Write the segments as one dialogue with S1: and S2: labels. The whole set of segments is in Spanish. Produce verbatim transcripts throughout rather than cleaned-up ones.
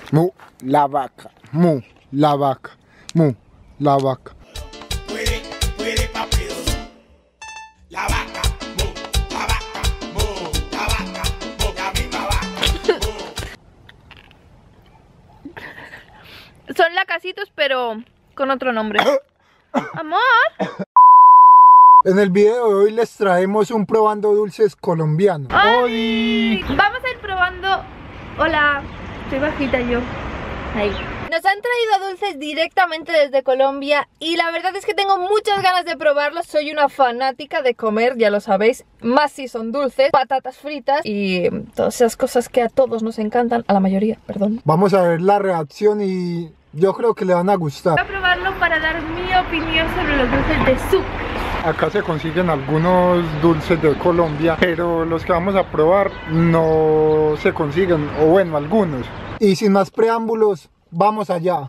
S1: Mu, la vaca, mu, la vaca, mu, la vaca.
S2: Puede, puede papido. La vaca, mu, la vaca, mu, la vaca, mu, la misma vaca, mu.
S3: Son lacasitos, pero con otro nombre. Amor.
S1: En el video de hoy les traemos un probando dulces colombiano.
S3: ¡Ay! Vamos a ir probando. Hola, estoy bajita yo. Ahí. Nos han traído dulces directamente desde Colombia y la verdad es que tengo muchas ganas de probarlos. Soy una fanática de comer, ya lo sabéis, más si son dulces, patatas fritas y todas esas cosas que a todos nos encantan, a la mayoría, perdón.
S1: Vamos a ver la reacción y yo creo que le van a gustar.
S3: Voy a probarlo para dar mi opinión sobre los dulces de Sucre.
S1: Acá se consiguen algunos dulces de Colombia, pero los que vamos a probar no se consiguen, o bueno, algunos. Y sin más preámbulos, vamos allá.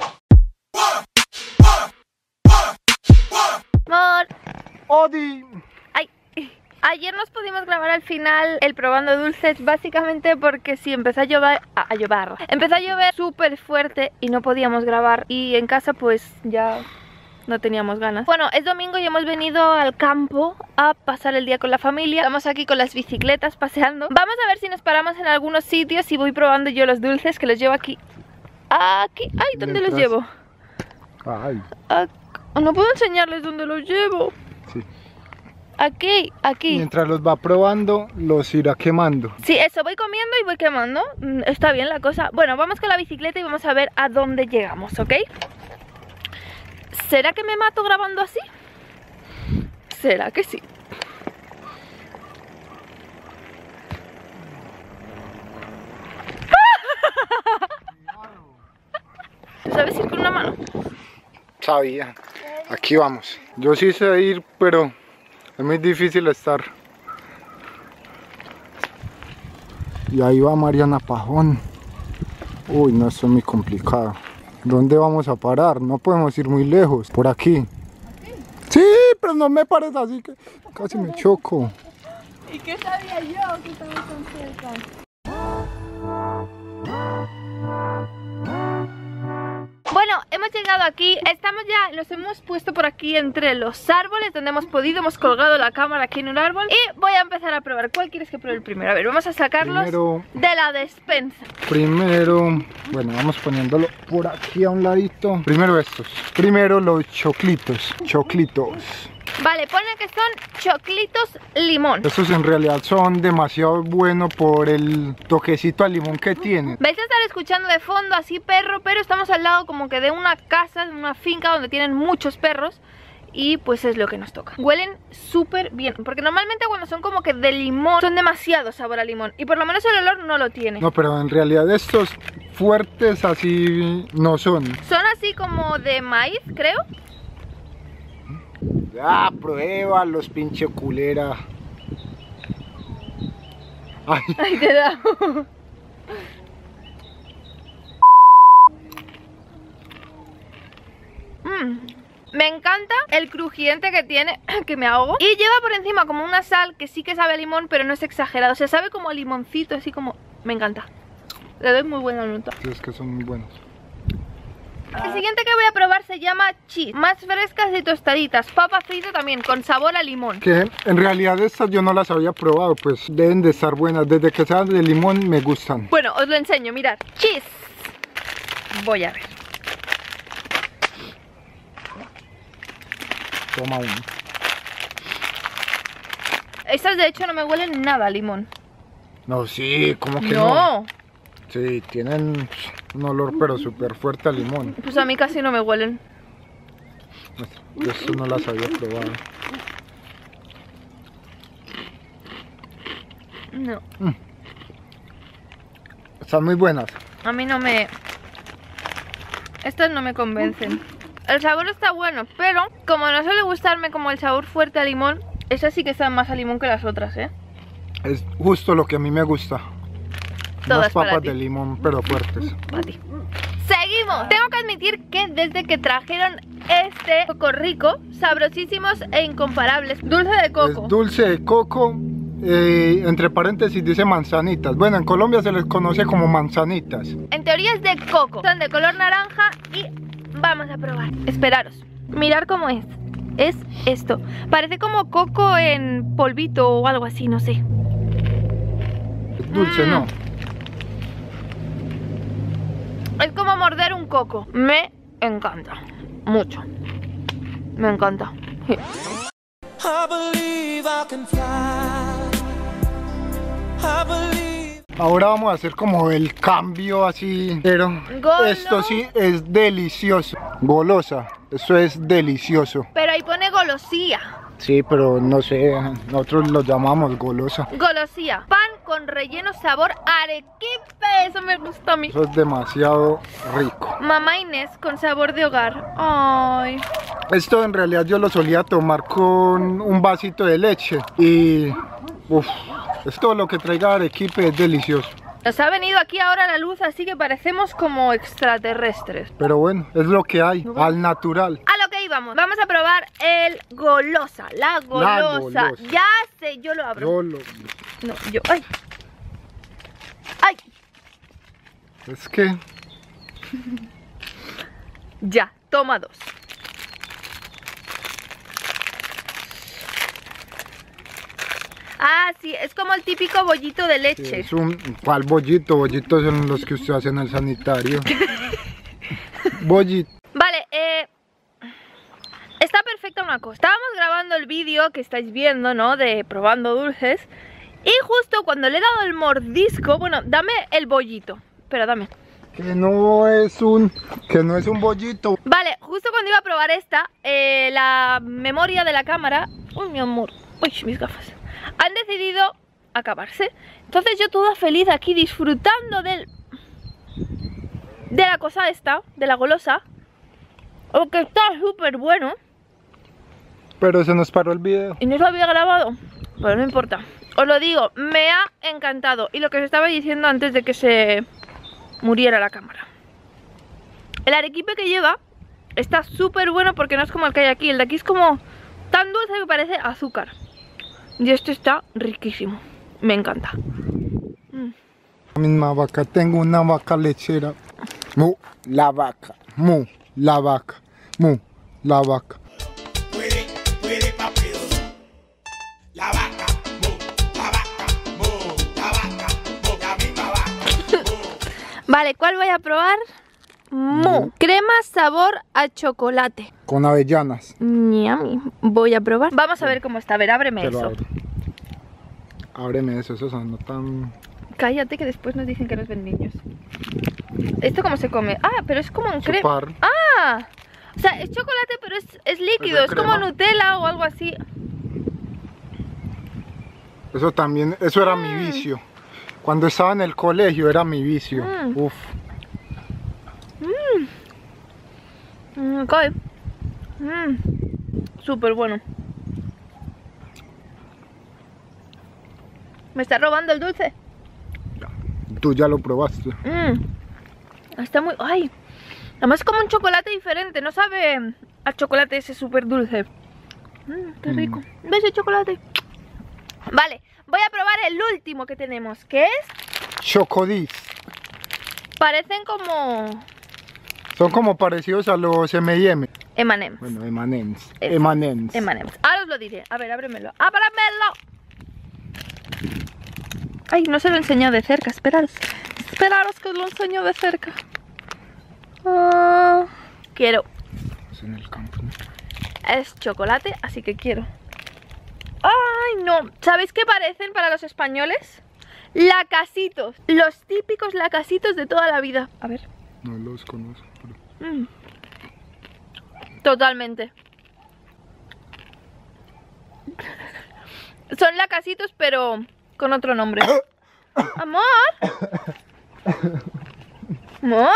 S3: Amor.
S1: Odi.
S3: Ay, ayer nos pudimos grabar al final el probando dulces, básicamente porque sí, empezó a llover, a, a llover. Empezó a llover súper fuerte y no podíamos grabar. Y en casa pues ya no teníamos ganas. Bueno, es domingo y hemos venido al campo a pasar el día con la familia. Estamos aquí con las bicicletas paseando. Vamos a ver si nos paramos en algunos sitios y voy probando yo los dulces que los llevo aquí. Aquí, ay, ¿dónde
S1: Mientras...
S3: los llevo?
S1: Ay.
S3: Ah, no puedo enseñarles dónde los llevo.
S1: Sí.
S3: Aquí, aquí.
S1: Mientras los va probando, los irá quemando.
S3: Sí, eso, voy comiendo y voy quemando. Mm, Está bien la cosa. Bueno, vamos con la bicicleta y vamos a ver a dónde llegamos, ¿ok? ¿Será que me mato grabando así? ¿Será que sí? ¿Tú sabes ir con una mano?
S1: Sabía. Aquí vamos. Yo sí sé ir, pero es muy difícil estar. Y ahí va Mariana Pajón. Uy, no, esto es muy complicado. ¿Dónde vamos a parar? No podemos ir muy lejos. Por aquí. ¿Aquí? Sí, pero no me pares así que casi me choco.
S3: ¿Y qué sabía yo que estaba tan cerca? Bueno, hemos llegado aquí, estamos ya, nos hemos puesto por aquí entre los árboles donde hemos podido, hemos colgado la cámara aquí en un árbol y voy a empezar a probar. ¿Cuál quieres que pruebe el primero? A ver, vamos a sacarlos
S1: Primero,
S3: de la despensa.
S1: Primero, bueno, vamos poniéndolo por aquí a un ladito. Primero estos, primero los choclitos, choclitos.
S3: Vale, pone que son choclitos limón.
S1: Estos en realidad son demasiado buenos por el toquecito al limón que tienen.
S3: Vais a estar escuchando de fondo así perro, pero estamos al lado como que de una casa, de una finca donde tienen muchos perros. Y pues es lo que nos toca. Huelen súper bien, porque normalmente cuando son como que de limón son demasiado sabor a limón. Y por lo menos el olor no lo tiene.
S1: No, pero en realidad estos fuertes así no son.
S3: Son así como de maíz, creo.
S1: Ah, prueba los pinche culera. Ay.
S3: Ay, te da. mm. Me encanta el crujiente que tiene, que me ahogo. Y lleva por encima como una sal que sí que sabe a limón, pero no es exagerado. O sea, sabe como a limoncito, así como... Me encanta. Le doy muy buena nota.
S1: Sí, es que son muy buenos.
S3: El siguiente que voy a probar se llama cheese. Más frescas y tostaditas. Papa frita también, con sabor a limón.
S1: Que en realidad estas yo no las había probado, pues deben de estar buenas. Desde que sean de limón me gustan.
S3: Bueno, os lo enseño, mirad. Cheese. Voy a ver.
S1: Toma uno.
S3: Estas de hecho no me huelen nada a limón.
S1: No, sí, como que no.
S3: No.
S1: Sí, tienen un olor pero súper fuerte a limón.
S3: Pues a mí casi no me huelen.
S1: Esto no las había probado.
S3: No.
S1: Mm. Están muy buenas.
S3: A mí no me... Estas no me convencen. El sabor está bueno, pero como no suele gustarme como el sabor fuerte a limón, esas sí que están más a limón que las otras, ¿eh?
S1: Es justo lo que a mí me gusta.
S3: Todas
S1: Unas
S3: para
S1: papas
S3: ti.
S1: de limón, pero fuertes.
S3: Para ti. Seguimos. Tengo que admitir que desde que trajeron este coco rico, sabrosísimos e incomparables. Dulce de coco.
S1: Es dulce de coco eh, entre paréntesis dice manzanitas. Bueno, en Colombia se les conoce como manzanitas.
S3: En teoría es de coco. Son de color naranja y vamos a probar. Esperaros. Mirar cómo es. Es esto. Parece como coco en polvito o algo así, no sé.
S1: Es dulce,
S3: Mm.
S1: ¿no?
S3: Es como morder un coco. Me encanta. Mucho. Me encanta.
S4: I believe I can fly. I believe.
S1: Ahora vamos a hacer como el cambio así. Pero
S3: Golo.
S1: esto sí es delicioso. Golosa. Eso es delicioso.
S3: Pero ahí pone golosía.
S1: Sí, pero no sé, nosotros lo llamamos golosa.
S3: Golosía. Pan con relleno sabor arequipe. Eso me gusta a mí.
S1: Eso es demasiado rico.
S3: Mamá Inés con sabor de hogar. Ay.
S1: Esto en realidad yo lo solía tomar con un vasito de leche. Y uff, es todo lo que traiga arequipe, es delicioso.
S3: Nos ha venido aquí ahora la luz, así que parecemos como extraterrestres.
S1: Pero bueno, es lo que hay, al natural.
S3: A lo que íbamos, vamos a probar el golosa, la golosa.
S1: golosa.
S3: Ya sé, yo lo abro.
S1: Yo lo...
S3: No, yo, ay. Ay,
S1: Es que...
S3: ya, toma dos. Ah, sí, es como el típico bollito de leche.
S1: Es un... ¿Cuál bollito? Bollitos son los que usted hace en el sanitario. Bollito.
S3: Vale, eh... está perfecta una cosa. Estábamos grabando el vídeo que estáis viendo, ¿no? De probando dulces. Y justo cuando le he dado el mordisco... Bueno, dame el bollito. Pero dame.
S1: Que no es un... Que no es un bollito.
S3: Vale, justo cuando iba a probar esta, eh, la memoria de la cámara... Uy, mi amor. Uy, mis gafas. Han decidido acabarse. Entonces yo toda feliz aquí disfrutando del... De la cosa esta, de la golosa. Aunque está súper bueno.
S1: Pero se nos paró el video.
S3: Y no lo había grabado. Pero no importa. Os lo digo, me ha encantado. Y lo que os estaba diciendo antes de que se muriera la cámara. El arequipe que lleva está súper bueno porque no es como el que hay aquí. El de aquí es como tan dulce que parece azúcar. Y este está riquísimo. Me encanta. Mm.
S1: La misma vaca, tengo una vaca lechera. Mu, la vaca. Mu, la vaca. Mu, la vaca.
S2: Puede, puede papi dos. La vaca, mu, la vaca, mu, la vaca, mu, la misma vaca, mu.
S3: Vale, ¿cuál voy a probar? Mu. Crema sabor a chocolate.
S1: Con avellanas.
S3: Yummy. Voy a probar. Vamos a ver cómo está. A ver, ábreme
S1: Te lo
S3: eso.
S1: abro. Ábreme eso, esos son no tan...
S3: Cállate que después nos dicen que nos ven niños. ¿Esto cómo se come? Ah, pero es como un crema.
S1: Chupar.
S3: Ah, o sea, es chocolate pero es, es líquido,
S1: Es
S3: es
S1: de
S3: como
S1: crema.
S3: Nutella o algo así.
S1: Eso también, eso era mi vicio. Cuando estaba en el colegio era mi vicio.
S3: Mm.
S1: Uf.
S3: Mm, ok. Mm, súper bueno. ¿Me está robando el dulce?
S1: Tú ya lo probaste.
S3: Mm, está muy... ¡Ay! Además es como un chocolate diferente, no sabe a chocolate ese súper dulce. Mm, qué rico. ¿Ves el chocolate? Vale, voy a probar el último que tenemos, que es...
S1: Chocodis.
S3: Parecen como...
S1: Son como parecidos a los eme y eme.
S3: eme and eme's.
S1: Bueno, eme and eme's.
S3: Eso.
S1: eme and eme's.
S3: eme and eme's. Ahora os lo diré. A ver, ábremelo. ¡Ábremelo! Ay, no se lo he enseñado de cerca. Esperaros. Esperaros que os lo enseño de cerca. Ah, quiero.
S1: Es en el campo, ¿no?
S3: Es chocolate, así que quiero. ¡Ay, no! ¿Sabéis qué parecen para los españoles? Lacasitos. Los típicos lacasitos de toda la vida. A ver.
S1: No los conozco. Pero...
S3: Mm. Totalmente. Son lacasitos, pero con otro nombre. Amor. Amor.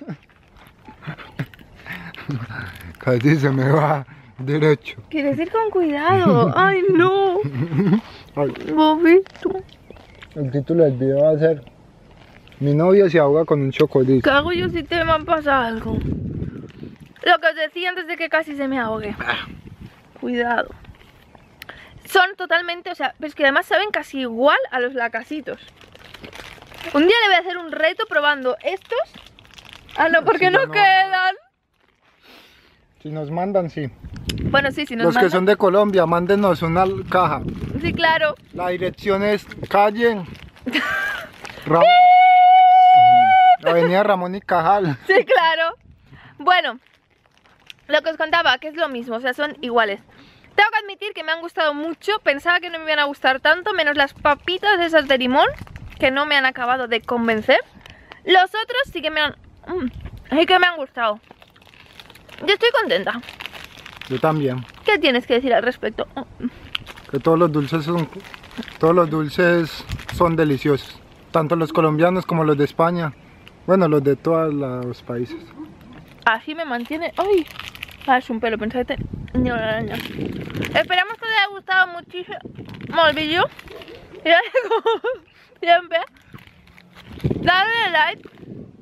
S1: Casi se me va derecho.
S3: Quieres ir con cuidado. Ay, no.
S1: Ay,
S3: Bobito.
S1: el título del video va a ser: mi novio se ahoga con un chocodis.
S3: ¿Qué hago yo si te me pasa algo? Lo que os decía antes de que casi se me ahogue. Cuidado. son totalmente, o sea, es que además saben casi igual a los lacasitos. Un día le voy a hacer un reto probando estos. Ah, no, porque
S1: Sí,
S3: no,
S1: no.
S3: quedan.
S1: Si nos mandan, sí.
S3: Bueno, sí, si nos
S1: Los que
S3: mandan.
S1: son de Colombia, mándenos una caja.
S3: Sí, claro.
S1: La dirección es calle Ramón, Avenida Ramón y Cajal.
S3: Sí, claro. Bueno, lo que os contaba, que es lo mismo, o sea, son iguales. Tengo que admitir que me han gustado mucho. Pensaba que no me iban a gustar tanto, menos las papitas de esas de limón, que no me han acabado de convencer. Los otros sí que me han... Mm, sí que me han gustado. Yo estoy contenta.
S1: Yo también.
S3: ¿Qué tienes que decir al respecto? Oh,
S1: Que todos los dulces son, todos los dulces son deliciosos. Tanto los colombianos como los de España. Bueno, los de todos los países.
S3: así me mantiene... ¡Ay! Ah, es un pelo, pensaba que tenía una araña. Esperamos que os haya gustado muchísimo el vídeo. Y dale como siempre. Dale like.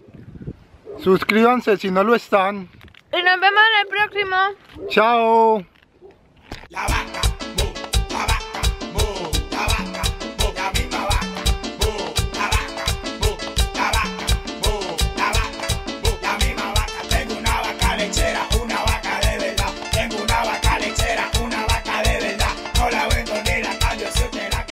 S1: Suscríbanse si no lo están.
S3: Y nos vemos en el próximo.
S1: Chao.